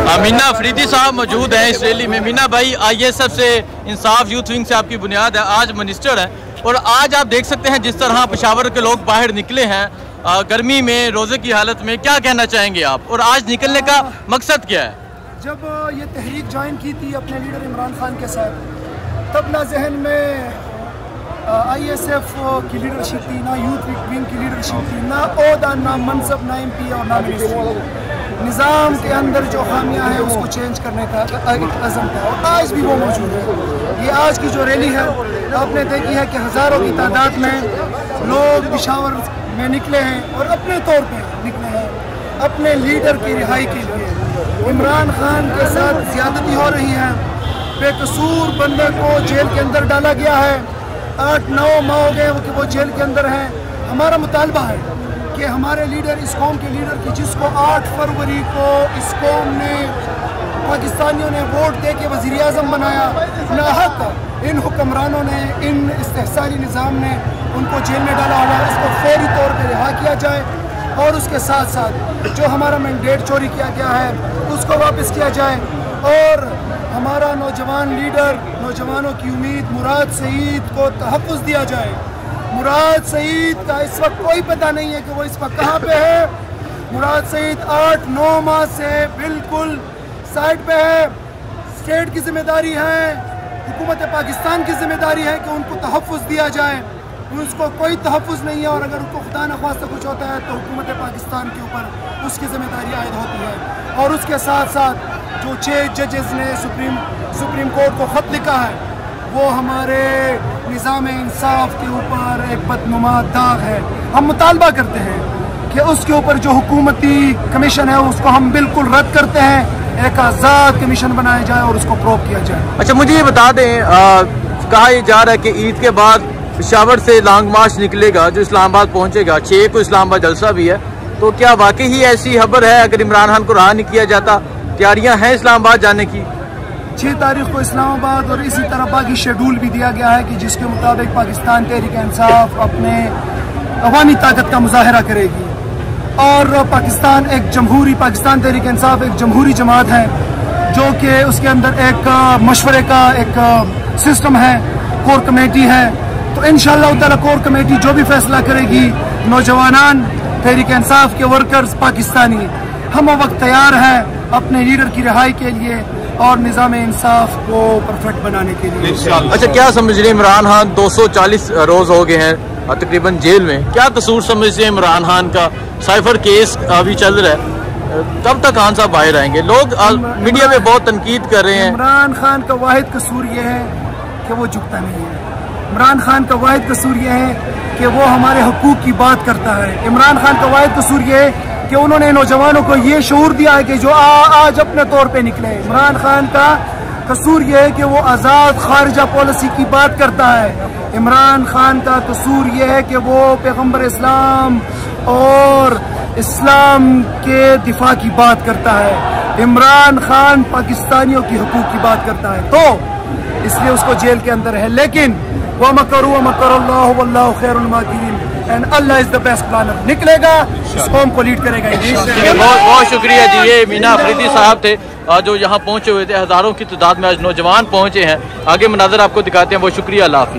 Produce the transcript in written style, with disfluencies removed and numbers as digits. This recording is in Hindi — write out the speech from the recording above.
मीना अफरीदी साहब मौजूद हैं इस रैली में। मीना भाई, ISF से इंसाफ यूथ विंग से आपकी बुनियाद है, आज मिनिस्टर है और आज आप देख सकते हैं जिस तरह पेशावर के लोग बाहर निकले हैं गर्मी में, रोज़े की हालत में, क्या कहना चाहेंगे आप और आज निकलने का मकसद क्या है? जब ये तहरीक ज्वाइन की थी अपने लीडर इमरान खान के साथ, तब ना जहन में ISF की लीडरशिप थी, ना यूथ विंग की लीडरशिप थी, ना ओहदा, ना मनसब, ना MP और ना मिनिस्ट्री। निज़ाम के अंदर जो खामियां हैं उसको चेंज करने का एक अज़म था और आज भी वो मौजूद है। ये आज की जो रैली है आपने देखी है कि हज़ारों की तादाद में लोग पेशावर में निकले हैं और अपने तौर पे निकले हैं अपने लीडर की रिहाई के लिए। इमरान खान के साथ ज़्यादती हो रही है, बेकसूर बंदे को जेल के अंदर डाला गया है, 8-9 माह हो गए कि वो जेल के अंदर हैं। हमारा मुतालबा है कि हमारे लीडर, इस कौम के लीडर की जिसको 8 फरवरी को इस कौम ने, पाकिस्तानियों ने वोट दे के वज़ीर आज़म बनाया, नाहक इन हुक्मरानों ने, इन इस्तेहसाली निज़ाम ने उनको जेल में डाला हुआ, उसको फौरी तौर पर रिहा किया जाए और उसके साथ साथ जो हमारा मैंडेट चोरी किया गया है उसको वापस किया जाए और हमारा नौजवान लीडर, नौजवानों की उम्मीद मुराद सईद को तहफ़्फ़ुज़ दिया जाए। मुराद सईद का इस वक्त कोई पता नहीं है कि वो इस वक्त कहाँ पे है। मुराद सईद 8-9 माह से बिल्कुल साइड पे है। स्टेट की जिम्मेदारी है, हुकूमत पाकिस्तान की जिम्मेदारी है कि उनको तहफ़्फ़ुज़ दिया जाए। उसको कोई तहफ़्फ़ुज़ नहीं है और अगर उनको खुदा न ख्वास्ता कुछ होता है तो हुकूमत पाकिस्तान के ऊपर उसकी जिम्मेदारी आयद होती है। और उसके साथ साथ जो 6 जजेस ने सुप्रीम कोर्ट को ख़त लिखा है वो हमारे निज़ाम इंसाफ के ऊपर एक बदनुमा दाग है। हम मुतालबा करते हैं कि उसके ऊपर जो हुकूमती कमीशन है उसको हम बिल्कुल रद्द करते हैं, एक आज़ाद कमीशन बनाया जाए और उसको प्रोब किया जाए। अच्छा, मुझे ये बता दें, कहा जा रहा है कि ईद के बाद पेशावर से लॉन्ग मार्च निकलेगा जो इस्लामाबाद पहुंचेगा। 6 को इस्लामाबाद जलसा भी है, तो क्या वाकई ही ऐसी खबर है? अगर इमरान खान को रहा नहीं किया जाता, तैयारियां हैं इस्लामाबाद जाने की? 6 तारीख को इस्लामाबाद और इसी तरह बाकी शेड्यूल भी दिया गया है कि जिसके मुताबिक पाकिस्तान तहरीक इंसाफ अपने अवामी ताकत का मुजाहरा करेगी और पाकिस्तान पाकिस्तान तहरीक इंसाफ एक जमहूरी जमात है जो कि उसके अंदर एक मशवरे का एक सिस्टम है, कोर कमेटी है। तो इंशाअल्लाह ताला कोर कमेटी जो भी फैसला करेगी, नौजवान तहरीक इंसाफ के वर्कर्स पाकिस्तानी हम वक्त तैयार है अपने लीडर की रिहाई के लिए और निज़ाम इंसाफ को परफेक्ट बनाने के लिए। अच्छा, क्या समझ रहे इमरान खान 240 रोज हो गए हैं तकरीबन जेल में, क्या कसूर समझते हैं इमरान खान का? साइफर केस अभी चल रहा है, कब तक खान साहब बाहर आएंगे? लोग मीडिया में बहुत तनकीद कर रहे हैं। इमरान खान का वाहिद कसूर ये है कि वो झुकता नहीं है। इमरान खान का वाहिद कसूर ये है कि वो हमारे हकूक की बात करता है। इमरान खान का वाहिद कसूर ये है कि उन्होंने नौजवानों को ये शऊर दिया है कि जो आज अपने तौर पे निकले। इमरान खान का कसूर ये है कि वो आज़ाद खारजा पॉलिसी की बात करता है। इमरान खान का कसूर ये है कि वो पैगम्बर इस्लाम और इस्लाम के दिफा की बात करता है। इमरान खान पाकिस्तानियों की हकूक की बात करता है, तो इसलिए उसको जेल के अंदर है। लेकिन व मकरू व मकरुल्लाहु वल्लाहु खैरुल माकिरीन and Allah is the best planner. निकलेगा, इस कौम को लीड करेगा। बहुत बहुत शुक्रिया जी। ये मीना अफरीदी साहब थे जो यहाँ पहुंचे हुए थे। हजारों की तादाद में आज नौजवान पहुंचे हैं। आगे मनाजर आपको दिखाते हैं। बहुत शुक्रिया, अल्लाह हाफिज़।